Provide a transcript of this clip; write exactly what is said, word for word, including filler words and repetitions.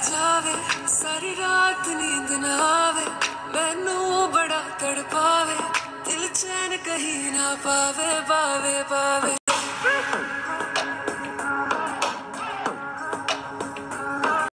जावे सारी रात नींद ना आवे मैनू बड़ा तड़पावे दिल चैन कहीं ना पावे पावे पावे